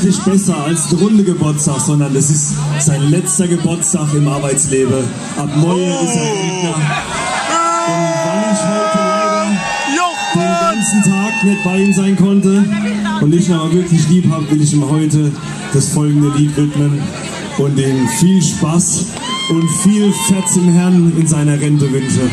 wirklich besser als der runde Geburtstag, sondern das ist sein letzter Geburtstag im Arbeitsleben. Ab morgen ist er Rentner. Und weil ich heute leider den ganzen Tag nicht bei ihm sein konnte und ich ihn aber wirklich lieb habe, will ich ihm heute das folgende Lied widmen und ihm viel Spaß und viel Fett im Herrn in seiner Rente wünsche.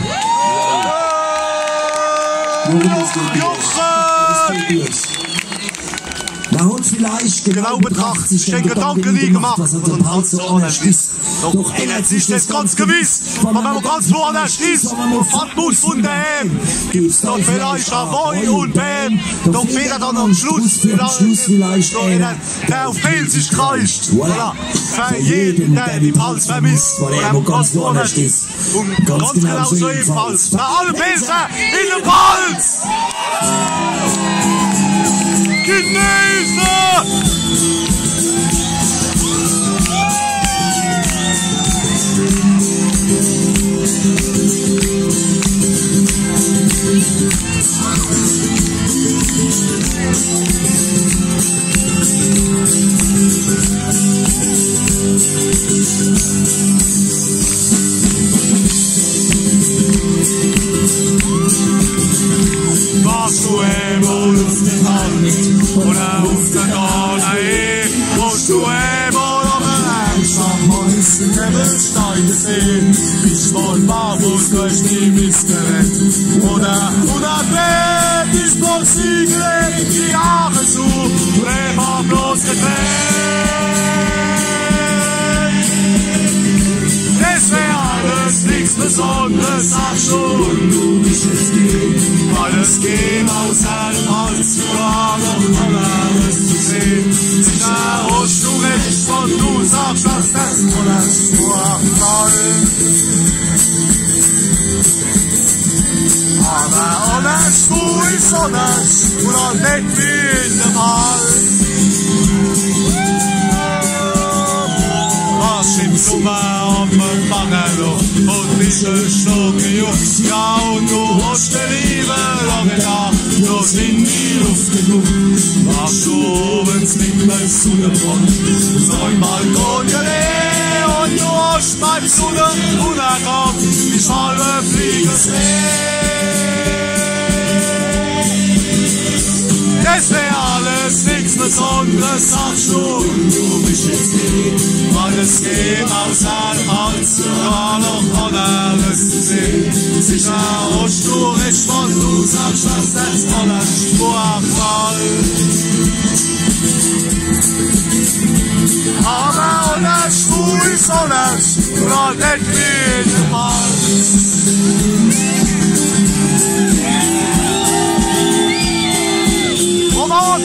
Worum es geht. Man hat vielleicht genau betrachtet, sich den Gedanken nie gemacht, was er den Hals so anders ist. Doch ändert sich das ganz gewiss, wenn man ganz woanders ist, wenn man fort muss von daheim. Gibt's dann vielleicht auch Wein und Bäm, doch weder dann am Schluss vielleicht einer, der auf Fehl sich kreischt. Voilà, für jeden, der den Hals vermisst, weil er ganz woanders ist. Und ganz genau so ebenfalls, für alle Pilze in den Hals! Genieße! Warst du einmal auf den Hand oder auf der Donau, warst du einmal auf den Angstschlag, meinst du den Steine sehen, ich wollte barfuß durch die Missgerät, oder Bett, ich wollte Ziegel in die Arme zu, Leber bloß getrennt. Es wär alles nichts Besonderes, ach schon, du mich jetzt gehen, weil es geht außer dem Hals, sogar noch anderes zu sehen. Sicher hast du recht, und du sagst, dass das alles nur fallen. Aber anders, du ist anders, oder nicht wie in dem Hals. Was im Sommer am Bangalow und diese Stocke Jungs, ja, und du hast die Liebe lange da, bloß in die Luft genug. Warst du oben's nicht mehr zu der Front, sein Balkon gelegt, und du hast beim Sonnenuntergang die halbe Fliege es wär alles nichts Besonderes, ach schon, du bist jetzt gehen, weil es geht außer dem Hals, sogar noch anderes zu sehen. Sicher hast du recht, wenn du sagst, dass das alles Vorfall. Aber anders, du ist anders, oder nicht wie der Hals. Come on!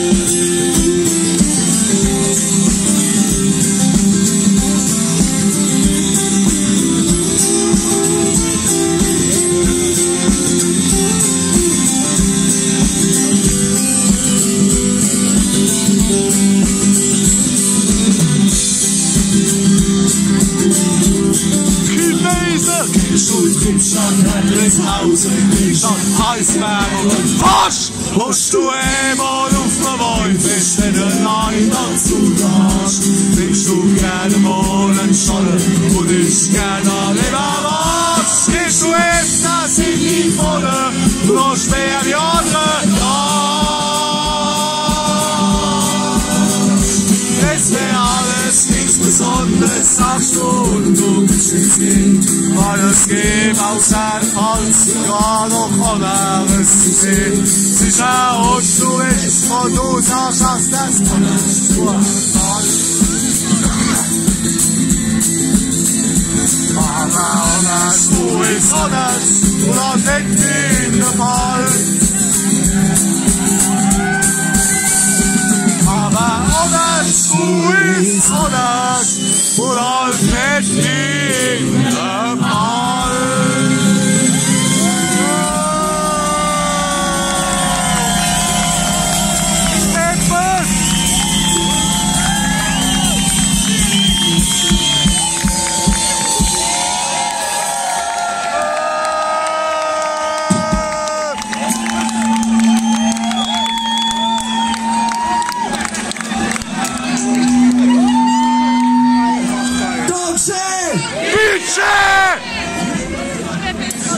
Hause, ich an Eisberg und Frosch. Hast du einmal auf der Wolf, wenn du allein dazu darfst, willst du gerne mal einen Scholle und ich gerne lieber was. Gehst du öfters in die Volle, noch schwer die andere es wär alles nichts Besonderes, sagst du, und du bist jetzt gehen, weil es geht außer dem Hals, ja noch anderes zu sehen. Sicher hast du recht, und du sagst, dass das alles nur aber anders, du ist anders, oder nicht in der Fall. Aber anders, du ist anders, oder nicht in der Fall.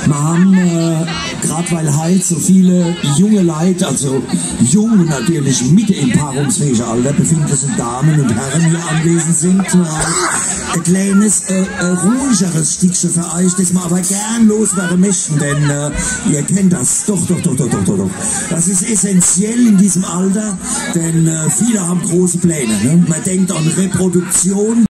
Wir haben, gerade weil halt so viele junge Leute, also jung natürlich Mitte im paarungsfähigen Alter, befindliche Damen und Herren hier anwesend sind, ein kleines, ruhigeres Stückchen für euch, das wir aber gern loswerden möchten, denn ihr kennt das. Doch. Das ist essentiell in diesem Alter, denn viele haben große Pläne. Ne? Man denkt an Reproduktion.